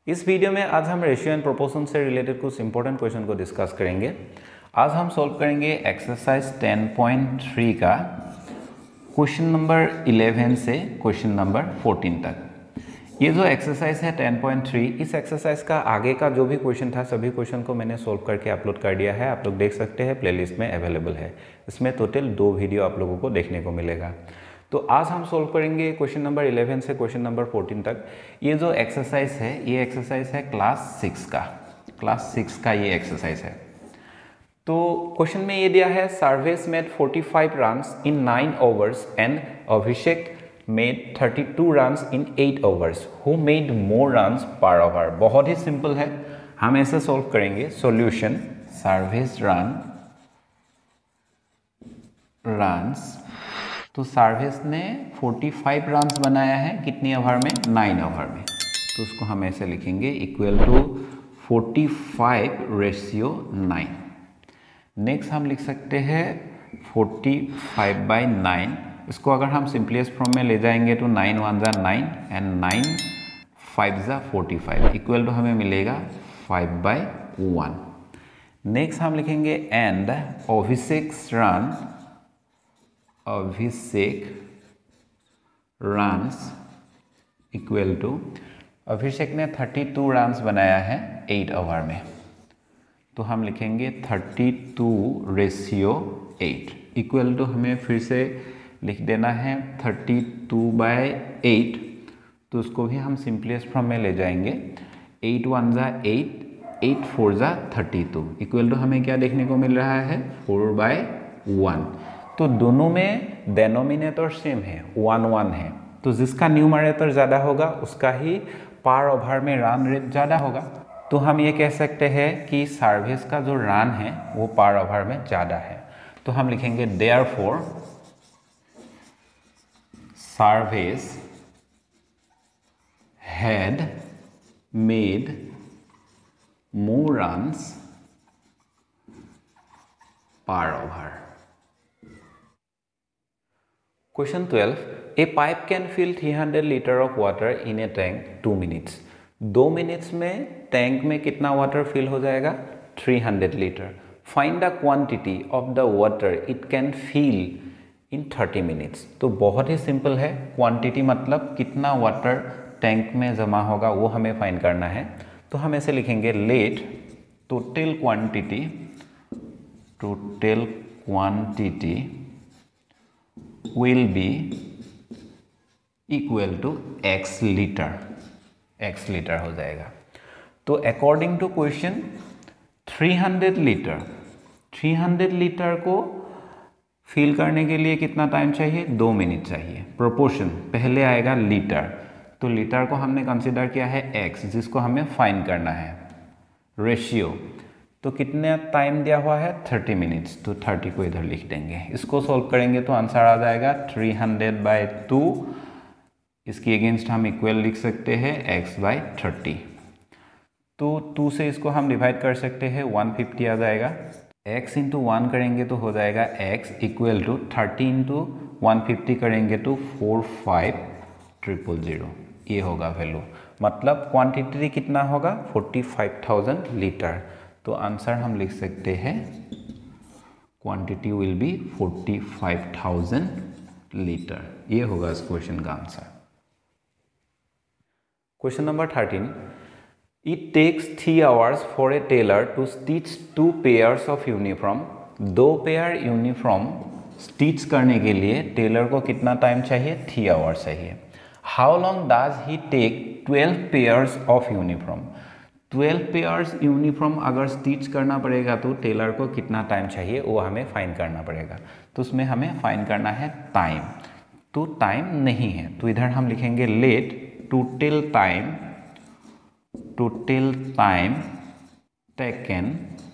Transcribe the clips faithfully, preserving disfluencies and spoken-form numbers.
इस वीडियो में आज हम रेशियो एंड प्रोपोर्शन से रिलेटेड कुछ इंपॉर्टेंट क्वेश्चन को डिस्कस करेंगे। आज हम सॉल्व करेंगे एक्सरसाइज टेन पॉइंट थ्री का क्वेश्चन नंबर इलेवन से क्वेश्चन नंबर फोर्टीन तक। ये जो एक्सरसाइज है टेन पॉइंट थ्री, इस एक्सरसाइज का आगे का जो भी क्वेश्चन था सभी क्वेश्चन को मैंने सॉल्व करके अपलोड कर दिया है। आप लोग देख सकते हैं, प्लेलिस्ट में अवेलेबल है। इसमें टोटल दो वीडियो आप लोगों को देखने को मिलेगा। तो आज हम सॉल्व करेंगे क्वेश्चन नंबर इलेवन से क्वेश्चन नंबर फोर्टीन तक। ये जो एक्सरसाइज है ये एक्सरसाइज है क्लास सिक्स का क्लास सिक्स का ये एक्सरसाइज है। तो क्वेश्चन में ये दिया है, Sarvesh made forty five runs in nine overs and Abhishek made thirty two runs in eight overs. Who made more runs per over. बहुत ही सिंपल है, हम ऐसे सॉल्व करेंगे। सॉल्यूशन, सर्वेस रन रन्स, तो सर्विस ने फोर्टी फाइव रन्स बनाया है, कितनी ओवर में? नाइन ओवर में। तो उसको हम ऐसे लिखेंगे, equal to forty five ratio nine. Next हम लिख सकते हैं फोर्टी फाइव बाई नाइन। इसको अगर हम सिंपलेस्ट फॉर्म में ले जाएंगे तो नाइन वन ज़ा नाइन एंड नाइन फाइव ज़ा फोर्टी फाइव, इक्वल टू हमें मिलेगा फाइव बाई वन। नेक्स्ट हम लिखेंगे and Abhishek run Abhishek runs equal to, Abhishek ने थर्टी टू रन्स बनाया है एट ओवर में, तो हम लिखेंगे thirty two ratio eight, equal to हमें फिर से लिख देना है थर्टी टू बाई एट। तो उसको भी हम सिंपलेस्ट फॉर्म में ले जाएंगे, एट वन ज़ा एट, एट फोर ज़ा थर्टी टू, इक्वल टू हमें क्या देखने को मिल रहा है? Four by one. तो दोनों में डेनोमिनेटर सेम है, वन वन है। तो जिसका न्यूमरेटर ज़्यादा होगा उसका ही पार ओवर में रन रेट ज़्यादा होगा। तो हम ये कह सकते हैं कि सर्विस का जो रन है वो पार ओवर में ज़्यादा है। तो हम लिखेंगे therefore Sarvesh had made more runs per over. Question twelve. A pipe can fill three hundred liter of water in a tank two minutes. दो मिनट्स में टैंक में कितना वाटर फिल हो जाएगा? Three hundred litre. Find the quantity of the water it can fill in thirty minutes. तो बहुत ही simple है, क्वांटिटी मतलब कितना वाटर टैंक में जमा होगा वो हमें फाइंड करना है। तो हम ऐसे लिखेंगे, let total quantity total quantity will be equal to x litre, x litre हो जाएगा। तो according to question three hundred litre three hundred litre को फिल करने के लिए कितना टाइम चाहिए? दो मिनट चाहिए। प्रोपोर्शन पहले आएगा लीटर, तो लीटर को हमने कंसीडर किया है x, जिसको हमें फाइंड करना है। रेशियो, तो कितने टाइम दिया हुआ है? थर्टी मिनट्स, तो थर्टी को इधर लिख देंगे। इसको सॉल्व करेंगे तो आंसर आ जाएगा थ्री हंड्रेड बाई टू। इसकी अगेंस्ट हम इक्वल लिख सकते हैं x बाई थर्टी। तो टू से इसको हम डिवाइड कर सकते हैं, वन फिफ्टी आ जाएगा। x इंटू वन करेंगे तो हो जाएगा x equal to thirty into one fifty करेंगे तो फोर फाइव ट्रिपल ज़ीरो, ये होगा वैल्यू। मतलब क्वांटिटी कितना होगा? Forty five thousand litre. तो आंसर हम लिख सकते हैं quantity will be forty five thousand litre. ये होगा इस क्वेश्चन का answer. Question number thirteen. It takes three hours for a tailor to stitch two pairs of uniform. दो पेयर यूनिफॉर्म स्टिच करने के लिए टेलर को कितना टाइम चाहिए? थ्री आवर्स चाहिए। How long does he take twelve pairs of uniform. Twelve pairs uniform अगर stitch करना पड़ेगा तो टेलर को कितना टाइम चाहिए वो हमें फाइंड करना पड़ेगा। तो उसमें हमें फाइंड करना है टाइम। तो टाइम नहीं है तो इधर हम लिखेंगे let total time total time taken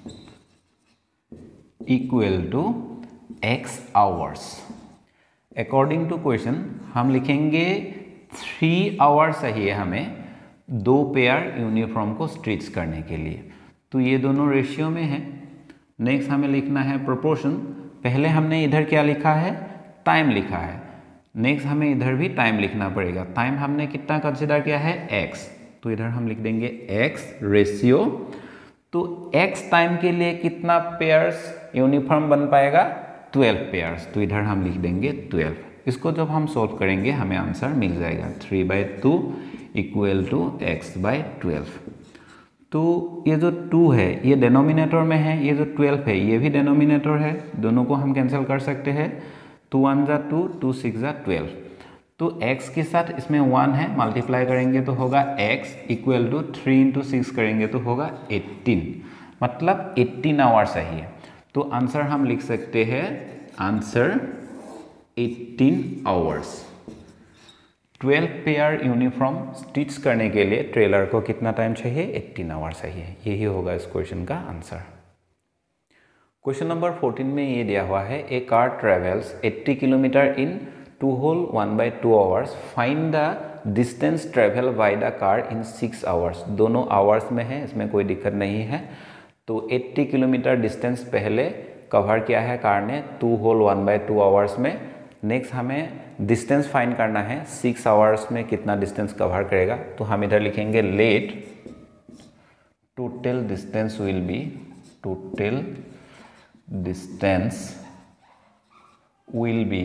equal to x hours. According to question हम लिखेंगे थ्री आवर्स चाहिए हमें दो पेयर यूनिफॉर्म को स्टिच करने के लिए। तो ये दोनों रेशियो में है। नेक्स्ट हमें लिखना है प्रोपोर्शन। पहले हमने इधर क्या लिखा है? टाइम लिखा है। नेक्स्ट हमें इधर भी टाइम लिखना पड़ेगा। टाइम हमने कितना कंसिडर किया है? x। तो इधर हम लिख देंगे x रेशियो, तो x टाइम के लिए कितना पेयर्स यूनिफॉर्म बन पाएगा, ट्वेल्व पेयर्स, तो इधर हम लिख देंगे ट्वेल्व। इसको जब हम सॉल्व करेंगे हमें आंसर मिल जाएगा three by two equal to x by twelve. तो ये जो टू है ये डिनोमिनेटर में है, ये जो ट्वेल्व है ये भी डिनोमिनेटर है, दोनों को हम कैंसिल कर सकते हैं। टू वन जा टू, टू सिक्स जा ट्वेल्व, तो x के साथ इसमें वन है, मल्टीप्लाई करेंगे तो होगा x equal to three into six करेंगे तो होगा एट्टीन, मतलब एट्टीन आवर चाहिए। तो आंसर हम लिख सकते हैं answer eighteen hours. Twelve pair uniform stitch करने के लिए ट्रेलर को कितना टाइम चाहिए, एट्टीन आवर चाहिए। यही होगा इस क्वेश्चन का आंसर। क्वेश्चन नंबर फोर्टीन में ये दिया हुआ है, a car travels eighty kilometre in two whole one by two hours, find the distance travel by the car in six hours. दोनों आवर्स में है, इसमें कोई दिक्कत नहीं है। तो अस्सी किलोमीटर डिस्टेंस पहले कवर किया है कार ने two whole one by two hours में। नेक्स्ट हमें डिस्टेंस फाइंड करना है, सिक्स आवर्स में कितना डिस्टेंस कवर करेगा। तो हम इधर लिखेंगे let total distance will be, total distance will be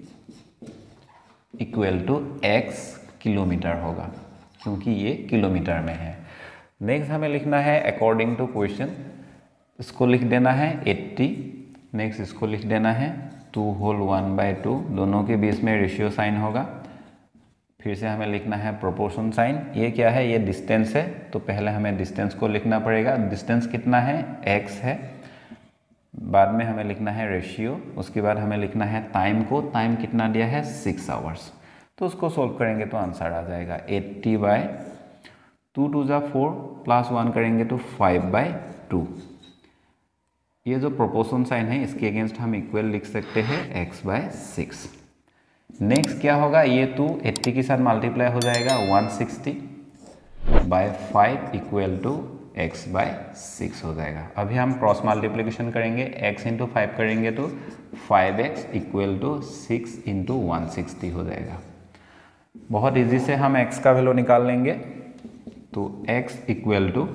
equal to x kilometre होगा, क्योंकि ये किलोमीटर में है। नेक्स्ट हमें लिखना है अकॉर्डिंग टू क्वेश्चन, इसको लिख देना है एट्टी, नेक्स्ट इसको लिख देना है two whole one by two, दोनों के बीच में रेशियो साइन होगा। फिर से हमें लिखना है प्रोपोर्शन साइन। ये क्या है, ये डिस्टेंस है, तो पहले हमें डिस्टेंस को लिखना पड़ेगा। डिस्टेंस कितना है, x है। बाद में हमें लिखना है रेशियो, उसके बाद हमें लिखना है टाइम को, टाइम कितना दिया है सिक्स आवर्स। तो उसको सोल्व करेंगे तो आंसर आ जाएगा एट्टी बाई टू टू जा फोर, प्लस वन करेंगे तो फाइव बाई टू। ये जो प्रोपोर्शन साइन है इसके अगेंस्ट हम इक्वल लिख सकते हैं x बाय सिक्स। नेक्स्ट क्या होगा, ये टू एट्टी के साथ मल्टीप्लाई हो जाएगा one sixty by five equal to x by six हो जाएगा। अभी हम क्रॉस मल्टीप्लिकेशन करेंगे, x इंटू फाइव करेंगे तो five x equal to six into one sixty हो जाएगा। बहुत इजी से हम x का वैल्यू निकाल लेंगे। तो x इक्वल टू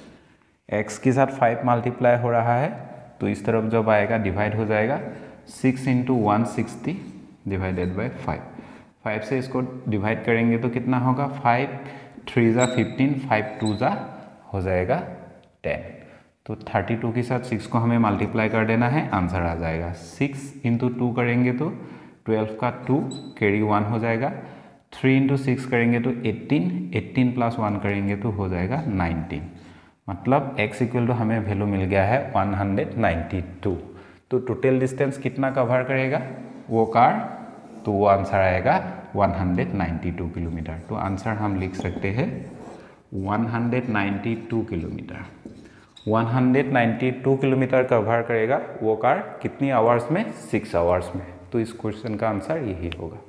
x के साथ फाइव मल्टीप्लाई हो रहा है, तो इस तरफ जब आएगा डिवाइड हो जाएगा, six into one sixty divided by five. Five से इसको डिवाइड करेंगे तो कितना होगा, फाइव थ्री ज़ा फिफ्टीन, फाइव टू ज़ा हो जाएगा टेन। तो थर्टी टू के साथ सिक्स को हमें मल्टीप्लाई कर देना है, आंसर आ जाएगा। सिक्स इंटू टू करेंगे तो ट्वेल्व का टू कैरी वन हो जाएगा। थ्री इंटू सिक्स करेंगे तो एट्टीन, एट्टीन प्लस वन करेंगे तो हो जाएगा नाइनटीन। मतलब x इक्वल टू हमें वैल्यू मिल गया है वन हंड्रेड नाइन्टी टू। तो टोटल डिस्टेंस कितना कवर करेगा वो कार, तो वो आंसर आएगा one hundred ninety two kilometre. तो आंसर हम लिख सकते हैं one hundred ninety two kilometre. One hundred ninety two kilometre cover करेगा वो कार कितनी आवर्स में, सिक्स आवर्स में। तो इस क्वेश्चन का आंसर यही होगा।